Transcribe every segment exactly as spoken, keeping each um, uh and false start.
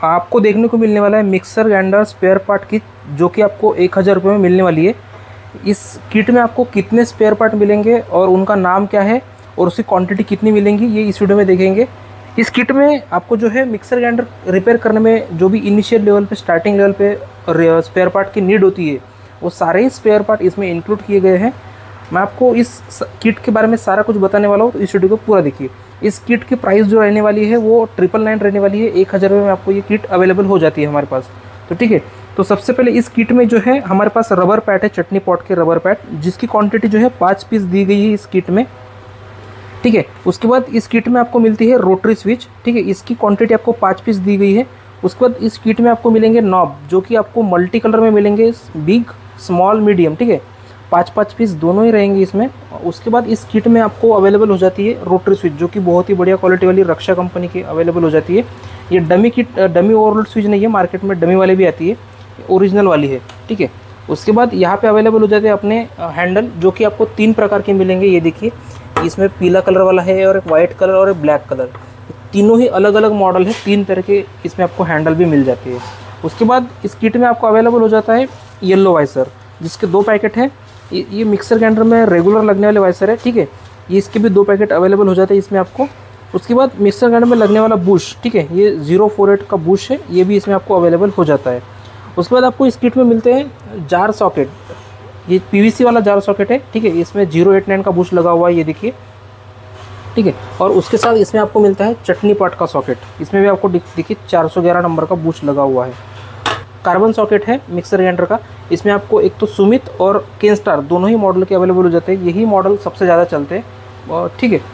आपको देखने को मिलने वाला है mixer grinder spare part kit, जो कि आपको एक हज़ार रुपये में मिलने वाली है। इस किट में आपको कितने स्पेयर पार्ट मिलेंगे और उनका नाम क्या है और उसकी क्वांटिटी कितनी मिलेंगी, ये इस वीडियो में देखेंगे। इस किट में आपको जो है मिक्सर ग्राइंडर रिपेयर करने में जो भी इनिशियल लेवल पे, स्टार्टिंग लेवल पे स्पेयर पार्ट की नीड होती है, वो सारे ही स्पेयर पार्ट इसमें इंक्लूड किए गए हैं। मैं आपको इस किट के बारे में सारा कुछ बताने वाला हूँ, तो इस वीडियो को पूरा देखिए। इस किट की प्राइस जो रहने वाली है वो ट्रिपल नाइन रहने वाली है। एक हज़ार रुपये में आपको ये किट अवेलेबल हो जाती है हमारे पास। तो ठीक है, तो सबसे पहले इस किट में जो है हमारे पास रबर पैड है, चटनी पॉट के रबर पैड, जिसकी क्वांटिटी जो है पाँच पीस दी गई है इस किट में। ठीक है, उसके बाद इस किट में आपको मिलती है रोटरी स्विच। ठीक है, इसकी क्वांटिटी आपको पाँच पीस दी गई है। उसके बाद इस किट में आपको मिलेंगे नॉब, जो कि आपको मल्टी कलर में मिलेंगे, बिग, स्मॉल, मीडियम। ठीक है, पाँच पाँच पीस दोनों ही रहेंगे इसमें। उसके बाद इस किट में आपको अवेलेबल हो जाती है रोटरी स्विच, जो कि बहुत ही बढ़िया क्वालिटी वाली रक्षा कंपनी की अवेलेबल हो जाती है। ये dummy kit, dummy overload switch नहीं है, मार्केट में डमी वाली भी आती है, ओरिजिनल वाली है। ठीक है, उसके बाद यहाँ पे अवेलेबल हो जाते हैं अपने हैंडल, जो कि आपको तीन प्रकार के मिलेंगे। ये देखिए, इसमें पीला कलर वाला है और एक वाइट कलर और एक ब्लैक कलर, तीनों ही अलग अलग मॉडल है। तीन तरह के इसमें आपको हैंडल भी मिल जाती है। उसके बाद इस किट में आपको अवेलेबल हो जाता है येलो वाइसर, जिसके दो पैकेट हैं। ये, ये मिक्सर ग्राइंडर में रेगुलर लगने वाले वाइसर है। ठीक है, ये इसके भी दो पैकेट अवेलेबल हो जाते हैं इसमें आपको। उसके बाद मिक्सर ग्राइंडर में लगने वाला बुश, ठीक है, ये ज़ीरो फोर एट का बुश है, ये भी इसमें आपको अवेलेबल हो जाता है। उसके बाद आपको इस किट में मिलते हैं जार सॉकेट। ये पीवीसी वाला जार सॉकेट है। ठीक है, इसमें जीरो एट नाइन का बुश लगा हुआ है, ये देखिए। ठीक है, और उसके साथ इसमें आपको मिलता है चटनी पॉट का सॉकेट। इसमें भी आपको देखिए चार सौ ग्यारह नंबर का बुश लगा हुआ है। कार्बन सॉकेट है मिक्सर ग्राइंडर का। इसमें आपको एक तो सुमित और केनस्टार दोनों ही मॉडल के अवेलेबल हो जाते हैं। यही मॉडल सबसे ज़्यादा चलते हैं। ठीक है,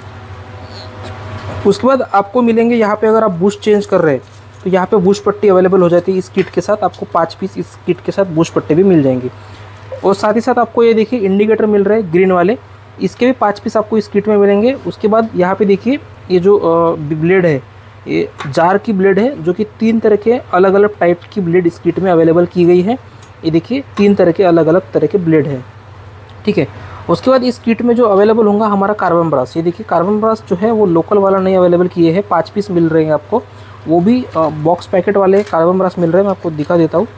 उसके बाद आपको मिलेंगे यहाँ पे, अगर आप बुश चेंज कर रहे हैं तो यहाँ पे बुश पट्टी अवेलेबल हो जाती है इस किट के साथ। आपको पाँच पीस इस किट के साथ बुश पट्टी भी मिल जाएंगी। और साथ ही साथ आपको ये देखिए इंडिकेटर मिल रहे हैं ग्रीन वाले, इसके भी पाँच पीस आपको इस किट में मिलेंगे। उसके बाद यहाँ पे देखिए ये जो ब्लेड है, ये जार की ब्लेड है, जो कि तीन तरह के अलग अलग टाइप की ब्लेड इस किट में अवेलेबल की गई है। ये देखिए तीन तरह के अलग अलग तरह के ब्लेड हैं। ठीक है, उसके बाद इस किट में जो अवेलेबल होगा हमारा कार्बन ब्रश। ये देखिए कार्बन ब्रश जो है वो लोकल वाला नहीं अवेलेबल किए हैं, पाँच पीस मिल रहे हैं आपको। वो भी बॉक्स पैकेट वाले कार्बन ब्रश मिल रहे हैं। मैं आपको दिखा देता हूँ,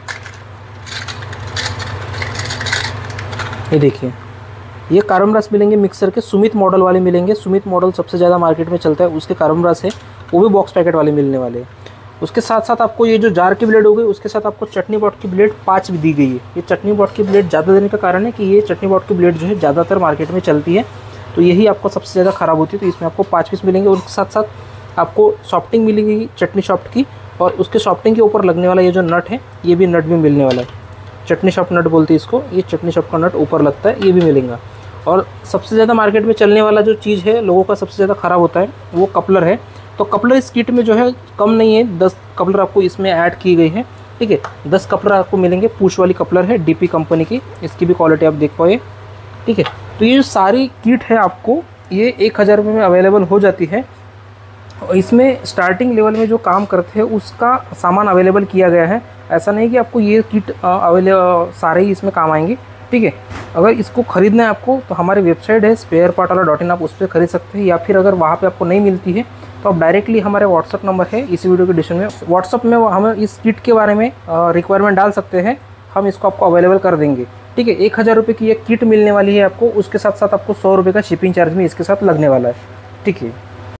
ये देखिए, ये कार्बन ब्रश मिलेंगे मिक्सर के, सुमित मॉडल वाले मिलेंगे। सुमित मॉडल सबसे ज़्यादा मार्केट में चलता है, उसके कार्बन ब्रश है, वो भी बॉक्स पैकेट वाले मिलने वाले हैं। उसके साथ साथ आपको ये जो जार की ब्लेड हो गई, उसके साथ आपको चटनी पॉट की ब्लेड पाँच भी दी गई है। ये चटनी पॉट की ब्लेड ज़्यादा देने का कारण है कि ये चटनी पॉट की ब्लेड जो है ज़्यादातर मार्केट में चलती है, तो यही आपको सबसे ज़्यादा ख़राब होती है। तो इसमें आपको पाँच पीस मिलेंगे। और उसके साथ साथ आपको सॉफ्टिंग मिलेगी चटनी सॉफ्ट की, और उसके सॉफ्टिंग के ऊपर लगने वाला ये जो नट है, ये भी नट भी मिलने वाला है। चटनी सॉफ्ट नट बोलते हैं इसको, ये चटनी सॉफ्ट का नट ऊपर लगता है, ये भी मिलेगा। और सबसे ज़्यादा मार्केट में चलने वाला जो चीज़ है, लोगों का सबसे ज़्यादा ख़राब होता है, वो कपलर है। तो कपलर इस किट में जो है कम नहीं है, दस कपलर आपको इसमें ऐड की गई है। ठीक है, दस कपलर आपको मिलेंगे। पुश वाली कपलर है डीपी कंपनी की, इसकी भी क्वालिटी आप देख पाए। ठीक है, तो ये जो सारी किट है आपको ये एक हज़ार रुपये में अवेलेबल हो जाती है। और इसमें स्टार्टिंग लेवल में जो काम करते हैं उसका सामान अवेलेबल किया गया है। ऐसा नहीं कि आपको ये किट अवेलेबल सारे ही इसमें काम आएंगे। ठीक है, अगर इसको ख़रीदना है आपको तो हमारी वेबसाइट है स्पेयर पार्ट वाला डॉट इन, आप उस पर खरीद सकते हैं। या फिर अगर वहाँ पे आपको नहीं मिलती है तो आप डायरेक्टली हमारे व्हाट्सअप नंबर है इसी वीडियो के डिस्क्रिप्शन में, व्हाट्सअप में हमें इस किट के बारे में रिक्वायरमेंट डाल सकते हैं, हम इसको आपको अवेलेबल कर देंगे। ठीक है, एक हज़ार रुपये की ये किट मिलने वाली है आपको। उसके साथ साथ आपको सौ रुपये का शिपिंग चार्ज भी इसके साथ लगने वाला है। ठीक है।